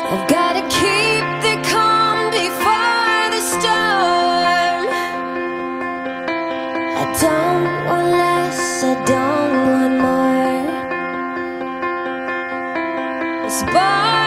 I've gotta keep the calm before the storm. I don't want less, I don't want more. It's